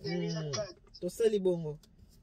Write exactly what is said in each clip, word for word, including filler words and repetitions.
tosali bongo.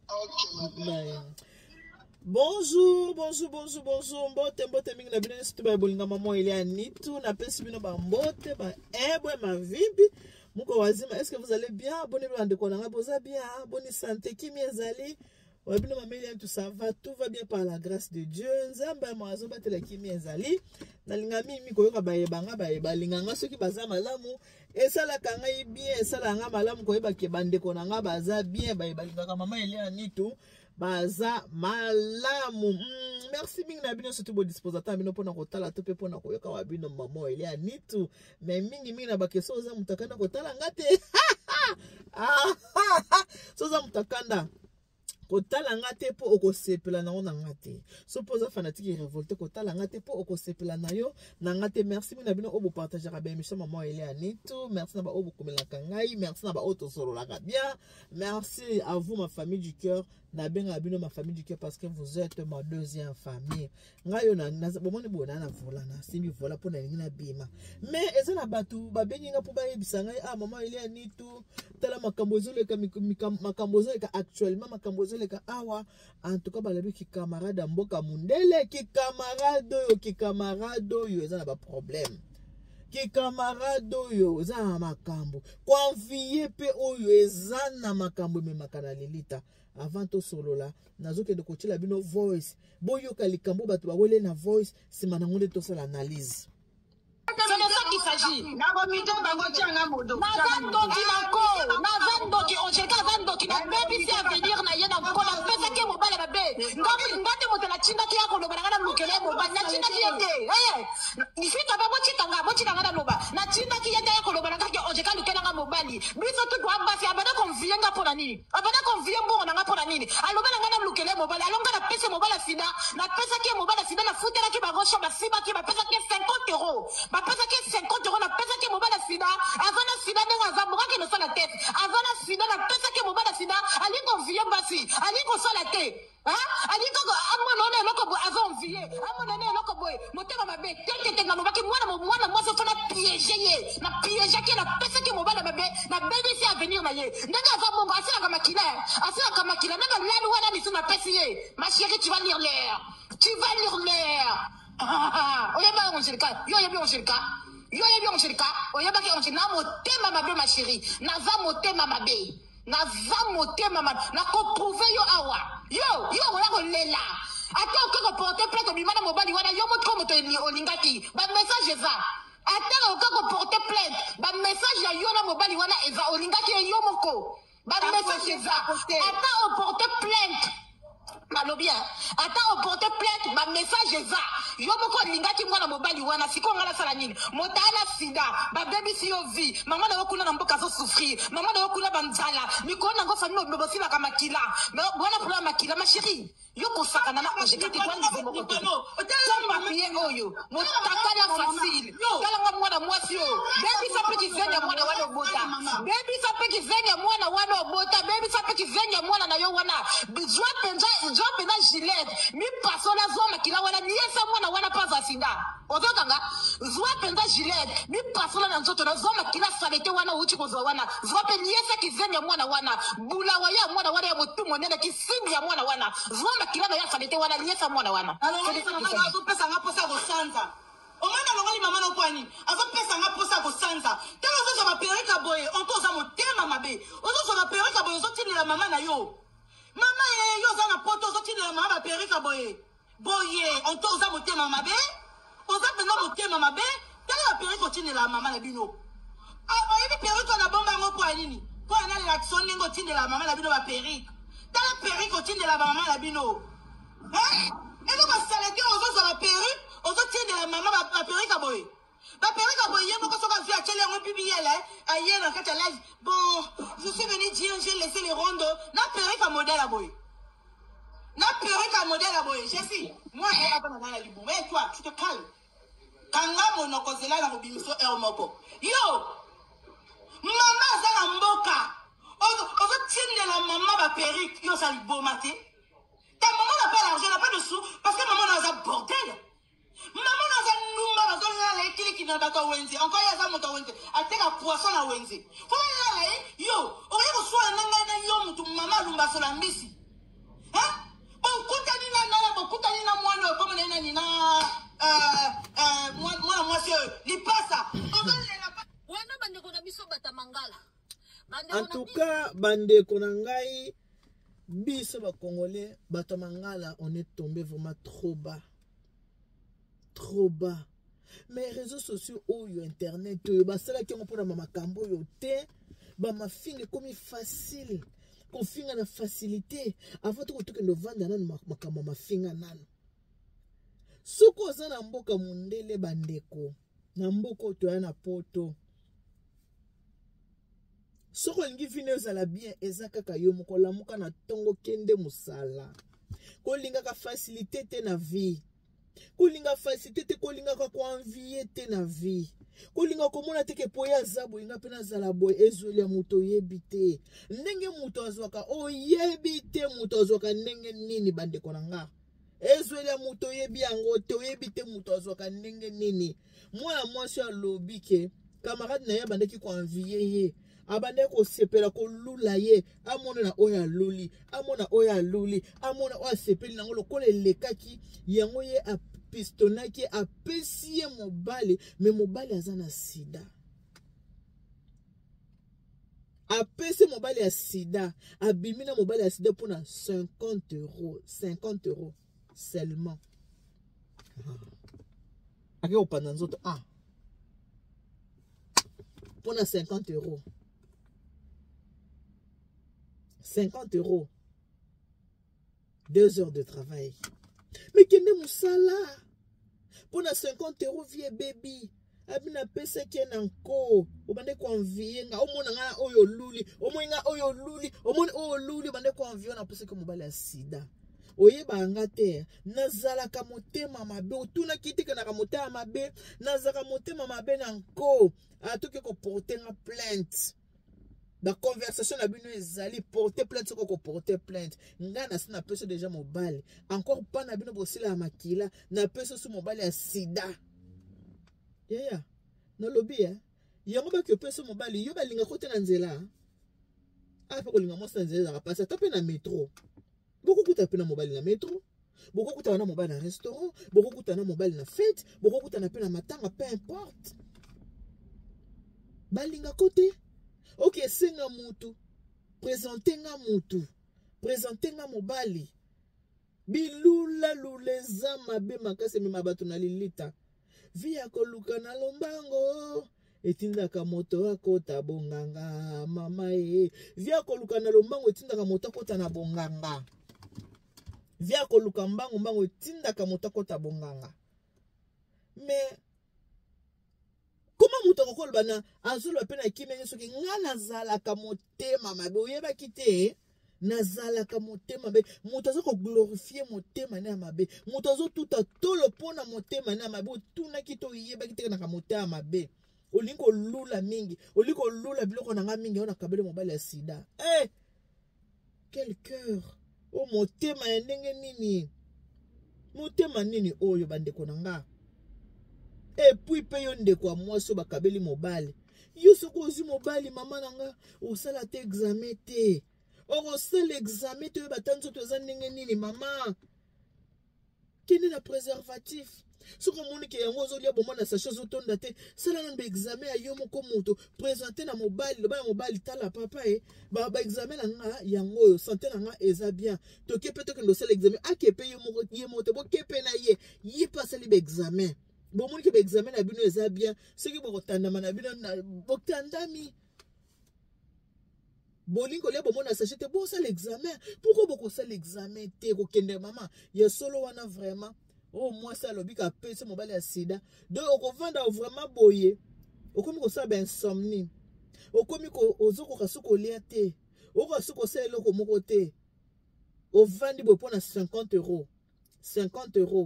Bonjour, bonjour, bonjour, bonjour. Mbote, mbote, mingi na bino nsitu ba bolinga maman ili anitu. Na pesi bino ba mbote, ba ebwe, ma vibi. Muko wazima, est-ce que vous allez bien? Bonne nuit, ande konanga, boza bien. Bonne santé, kimi ezali. Wabino mameli, tout ça va, tout va bien par la grâce de Dieu. Nzamba, mwazo batela kimi ezali. Na lingami, miko yoka ba ebanga, ba eba. Linganga, soki baza malamu. Esala kanga bien, esala nga malamu, ko eba kebande konanga, baza bien, ba eba. Lingaka mama ili anitu. Baza malamu. Mm, merci mingi na bino surtout bo disposata bino pona kotala to pe pona koyoka wa bino mama ile anitu. Mais mingi mingi na bakeso za mutakanda kotala ngate. Ah, soza mutakanda kotala ngate po okosepela na ona ngate. So poza fanatique révolté kotala ngate po okosepela na yo na ngate. Merci mingi na bino obo partager ba émission mama ile anitu. Merci na ba obo komela kangai, merci na ba auto solo la bien. Merci à vous ma famille du cœur. Na benga bino ma famille du cœur parce que vous êtes ma deuxième famille. Ngayo na na bomone bona na vola na simbi vola pona ngina bima. Mais eza na batu ba bengi nga po ba yebisa ngai ah maman ile ni tout tala makambo ezoleka makambo ezoleka actuellement makambo ezoleka awa en tout cas ba labi ki camarade mboka mundele ki camarade yo ki camarade yo eza na ba problème. Ki camarade oyo eza na makambo konfiye pe oyo eza na makambo me makana lelita avant to solo la nazoke de kochila bino voice boyo kalikambo batu ba wele na voice sima na ngonde to sala analyse. C'est de ça qu'il s'agit. Nazandoki nako, nazandoki onjeka zandoki na baby si avenir na yena mkola pesa ke mobala babe. Ngami ngate motela chinda ki yako loba ngana mukele mobala na chinda ki yende. Eh, nifika babo chitanga, bo chitanga na loba. Na chinda ki yende yako loba ngake onjeka lukela nga mobali. Biso tu doit basi abana convient nga pona nini? Abana convient bongo nga pona nini? Aloba ngana lukele mobala, alonga na pesa mobala sida, na pesa ki mobala sida na futela ki bagosha basiba ki ba pesa ki cinquante euros. Ba pesa ki cinquante euros na pesa ki mobala sida, azana sida ndenga zamuka ki no sala tête. Azana sida na pesa ki mobala sida, ali convient basi, ali ko sala tête. Hein? Ali ko amona na loko bo azon vie. Amona na loko boy. Motema mabe, tete tenga no baki mwana mwana mwaso fana piéger ye. Na piéger ki na pesa ki mobala mabe, na baby si avenir na ye. Ndenga za mongo asila kama kila, asila kama kila ndenga lalo wana ni suna pesa ye. Ma chérie, tu vas lire l'air. Tu vas lire l'air. Ah, oyeba onjelika, yo yebi onjelika. Yo yebi onjelika, oyeba ki onjelika na motema mabe ma chérie. Na za motema mabe. Na za motema mabe. Na ko prouver yo awa. Yo, yo wala ko lela. Ata okako porter plainte bimana mobali wana yo motko moto olingaki. Ba message za. Ata okako porter plainte. Ba message ya yo na mobali wana eza olingaki yo moko. Ba message za. Ata o porter plainte. Malobia. Ata o porter plainte ba message za. Yo moko lingaki mwana mobali wana siko ngala sala nini. Motana sida. Ba baby si yo vi. Mama na okuna na mboka zo souffrir. Mama na okuna banzala. Mikona ngo famille no bosila kama kila. Bwana pula makila ma chérie. Yo kosaka na na jekati kwa nzi moko to. Tamba piye oyo. Motakala facile. Kala nga mwana mwasi yo. Baby sape kizenya mwana wana obota. Baby sape kizenya mwana wana obota. Baby sape kizenya mwana na yo wana. Jwa penja jwa penja gilet. Mi pasona zo makila wana niesa mwana wana paza sinda. Ozokanga zwa penza gilet. Mi pasona na nzoto na zo makila salete wana uchi kozo wana. Zwa pe niesa kizenya mwana wana. Bula waya mwana wana ya motumo nene kisindi ya mwana wana. Zwa makila na ya salete wana niesa mwana wana. Azo pesa nga posa go sanza. Omana longali mama no kwani. Azo pesa nga posa go sanza. Tala zo zo ba perika boye. Onto za motema mabe. Ozo zo ba perika boye zo tinela mama na yo. Mama ye yo za na poto zo tinela mama ba perika boye. Boye onto za motema mabe. Oza pena motema mabe. Tala ba perika tinela mama na bino. Ah oyebi perika na bomba ngo kwa nini? Kwa na l'action ningo tinela mama na bino ba perika. Tala perika tinela mama na bino. Hein? Et donc, ça a été aux autres la perruque, aux autres tiens de la maman, la perruque à boy. La perruque à boy, il y a beaucoup de vie à télé, on publie là, ailleurs, dans quatre live. Bon, je suis venu dire, j'ai laissé les rondes. La perruque à modèle à boy. La perruque à modèle à boy. Jessie, moi, je vais pas dans la libou. Mais toi, tu te calmes. Kanga mon okozela na robinso et omoko. Yo! Maman, ça la mboka. Aux autres tiens de la maman, la perruque, yo, ça lui beau maté. Ta maman n'a pas l'argent, n'a pas de sous, parce que maman n'a pas de bordel. Maman n'a pas de numba, parce que elle est qui n'a pas de wenzi. Encore il y a ça, mon wenzi. Elle a un poisson à wenzi. Faut aller là, yo, on va y recevoir un nanga En tout cas, bande konangai, biso ba Congolais, bato mangala, on est tombé vraiment trop bas. Trop bas. Mais les réseaux sociaux, oh, yo internet, bah c'est là qui on prend ma cambo yo te, bah ma fille comme facile, qu'on finga na facilité, avant tout que nous vendre nan ma ma ma finga nan. Soko za na mboka mundele bandeko, na mboko to na poto. Soko lingi vine za bien ezaka ka yo moko lamuka na tongo kende musala. Ko linga ka facilité te na vie. Kolinga facilité te kolinga ka ko envier te na vie. Kolinga komona te ke poya zabo inga pena zala boy ezoli ya muto yebite. Ndenge muto azwaka o yebite muto azwaka ndenge nini bande konanga. Ezoli ya muto yebi yango te yebite muto azwaka ndenge nini. Mwana mwasi ya lobi ke camarade na ya bande ki ko envier ye. Abande ko sepela ko lula ye amona na oya luli amona oya luli amona oya sepeli nango lokola lekaki yango ye a pistonaki a pesie mobali me mobali azana sida a pesie mobali ya sida abimina mobali ya sida pona cinquante euros cinquante euros seulement ake opanda nzoto ah pona cinquante euros cinquante euros. Deux heures de travail. Mais qui n'est moussala? Pour na cinquante euros, vieux baby. Abina pesa qui est encore. Au bande ko envier nga. Au mona nga oyo luli. Au mona nga oyo luli. Au mona oyo luli. Bande ko envier na pesa que mobile a sida. Oye ba ngate. Nazala ka motema mabe. Otuna kiti ke na ka motema mabe. Nazala motema mabe na nko. Atoke ko porter nga plainte. La conversation na bino ezali porter plainte soko ko porter plainte ngana sina peso déjà mobile encore pas na bino bosila makila na peso su mobile ya sida yeah yeah no lobby eh yango ba ke peso mobile yo balinga kote na nzela a fa ko linga mo sa nzela ka passa tape na métro beaucoup kuta pe na mobile na métro beaucoup kuta na mobile na restaurant beaucoup kuta na mobile na fête beaucoup kuta na pe na matanga peu importe balinga kote. Ok, senga mutu. Présentez nga mutu. Présentez nga mobali. Bilula luleza mabe makase mi mabatu na lilita. Via koluka na lombango. Etinda ka moto akota bonganga. Mama e. Via koluka na lombango etinda ka moto akota na bonganga. Via koluka mbango mbango etinda ka moto akota bonganga. Mais comment muto ko bana azulu pena kimenge soki ngana zala ka motema mabe oyeba kite nazala ka motema mabe muto azoko glorifier motema na mabe muto azo tuta tolo pona motema na mabe tuna kito oyeba kite na ka motema mabe olingo lula mingi olingo lula biloko na nga mingi ona kabele mobali ya sida eh quel cœur o motema ya ndenge nini motema nini oyo bandeko na nga. Et puis paye de quoi moi so bakabeli mobile. Yo soko ozi mobile mama nanga o sala te examen te. O sala examen te batanzo to zanenge nini mama. Kene na préservatif. Soko moni ke yango zo lia bomona sa chose otonda te. Sala na examen ayo moko moto présenter na mobile ba mobile tala papa e ba ba examen na yango yo santé na eza bien. To ke peut que ndo sala examen akepe yo moko ye moto bo kepe na ye. Yi passe li examen. Bon, mon qui examen la bino est bien. Ce qui vous tanda mana bino na botandami. Bolingo le bon na sachete bon ça l'examen. Pourquoi beaucoup ça l'examen te ko kende maman. Ya solo wana vraiment. Oh moi ça lobi ka pese mobile ya sida. Donc on vanda vraiment boyer. O komi ko ça ben insomnie. O komi ko ozoko kasuko lia te. O kasuko ça eloko moko te. O vandi bo pona cinquante euros. cinquante euros.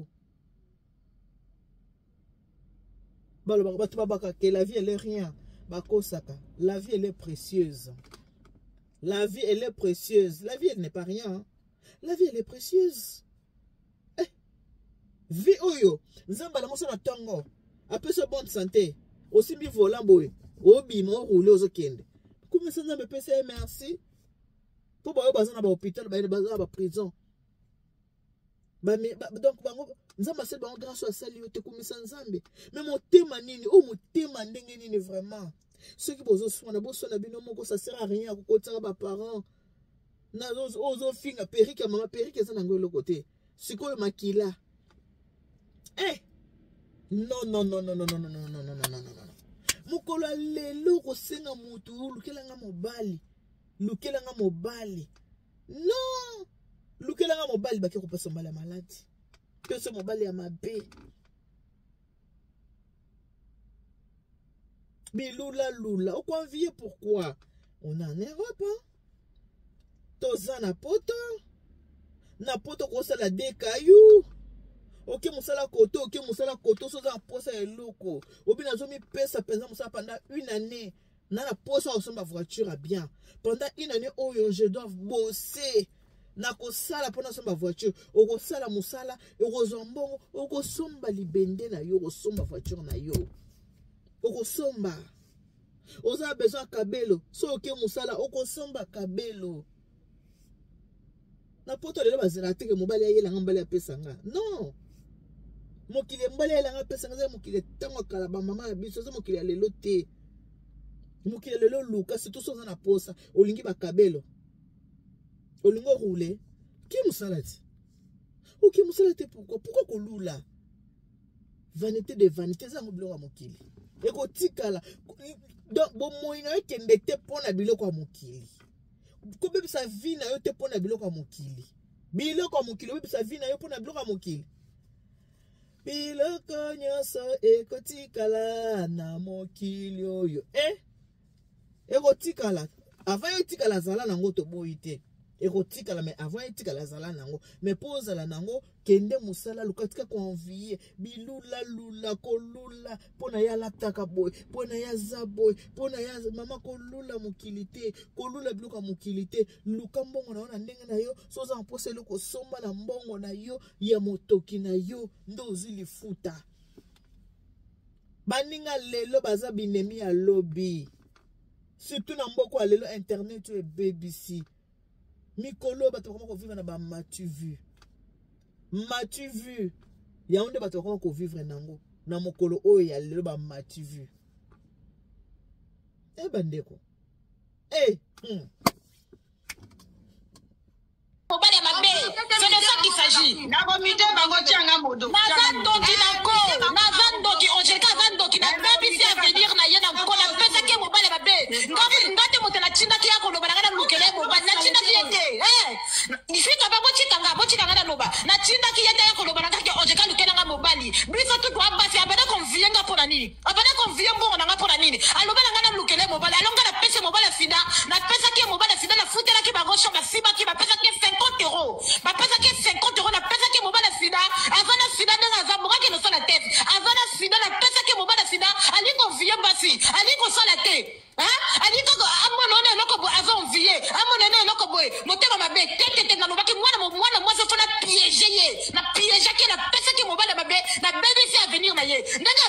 Que la vie elle est rien. La vie elle est précieuse. La vie elle est précieuse. La vie elle n'est pas rien. La vie elle est précieuse. Eh. Vie oyo. Nzamba la moso na tongo. Après ce bonne santé. Aussi mi volant boy. Obi mo rouler aux okende. Comment ça nzamba pese merci. Pour ba yo bazana ba hôpital ba bazana ba prison. Ba me ba, donc bango nzamba sel bango grâce à sali yo te komisa nzambe. Mais motema nini o motema ndenge nini vraiment. Ceux qui bozo swana boso na bino moko ça sert à rien ko kotaka ba parents. Na ozo ozo finga perike mama perike za nango le côté. Sikoyo makila. Eh. Non non non non non non non non non non non non non. Mukolo lelo ko senga mutu lukela nga mobali. Lukela nga mobali. Non. Lukela nga mobali baki ko pesa mala malade. Que ce mobali ya mabe. Bilula lula. Au convier pourquoi? On est en Europe. Hein? Toza na poto. Na poto ko sala de caillou. Ok musala koto, ok musala koto so za posa eloko. Obi nazo mi pesa penza musala pendant une année. Na la posa au ma voiture à bien. Pendant une année oh je dois bosser. Na ko sala pendant ma voiture. Oko sala musala, oko zombongo, oko somba libende na yo, oko somba voiture na yo. Oko somba. Oza besoin kabelo. So ok musala, oko somba kabelo. Na poto lelo bazira teke mobali ya yela ngambali ya pesa nga. Non. Mokile mbali ya nga pesa nga mokile tango kala ba mama ya biso zo mokile lelo te. Mokile lelo luka surtout so na posa olingi ba kabelo. Olingo roule. Ki musalati? O ki musalati pourquoi? Pourquoi ko lula? Vanité de vanité za ngoblo wa mokile. Eko tikala. Donc bon moina kende te pona biloko wa mokile. Ko bebe sa vie na yo te pona biloko ya mokili. Biloko ya mokili bebe sa vie na yo pona biloko ya mokili. Biloko nyonso ekotikala na mokili oyo. Eh? Ekotikala. Avant yo tikala zala nango to boyi te. Ekotikala mais avant yo tikala zala nango. Mais pose la nango kende musala lukatika konvier bilula lula kolula pona ya lataka boy pona ya zaboy pona ya mama kolula mokilité kolula biluka mokilité luka mbongo na ona ndenge na yo soza mpose loko somba na mbongo na yo ya motoki na yo ndo zili futa baninga lelo baza binemi ya lobby surtout na mboko ya lelo internet e B B C mikolo bato comment ko vivre na ba matu vu. M'as-tu vu? Ya onde bato ko vivre nango na mokolo oyo ya lelo ba m'as-tu vu? Eh bandeko. Eh. Hmm. Mobali mabe, c'est de ça qu'il s'agit. Na komite bango tianga modo. Nazando kinako, nazando ki onjeka zando ki na baby si avenir na yena mkola pesa ke mobali mabe. Ngapi ngate motela chinda ki yako loba ngana lukele mobali na chinda ki yete. Eh. Nifika ba bochika nga bochika ngana loba. Na chinda ki yete yako loba ngaka onjeka lukele nga mobali. Biso tu kwa basi abana konvie nga pona nini? Abana konvie mbongo nga pona nini? Aloba ngana lukele mobali. Alonga na pesa mobali fida. Na pesa ki mobali fida na futela ki ba gosho ba siba ki ba pesa ki cinquante euros. Ma pesa qui cinquante euros, la pesa qui est mobile sida. Avant la sida, dans la zamora qui est sur la tête. Avant la sida, la pesa qui est mobile sida. Ali qu'on vient bassi. Ali qu'on soit la tête. Hein? Ali qu'on a mon nom est loco avant vie. A mon nom est loco boy. Mon thème ma bête. Tête tête na lobaki moi na moi na moi ça fait la piéger. Na piéger qui la pesa qui est mobile ma bête. Na bébé c'est à venir na ye. Ndanga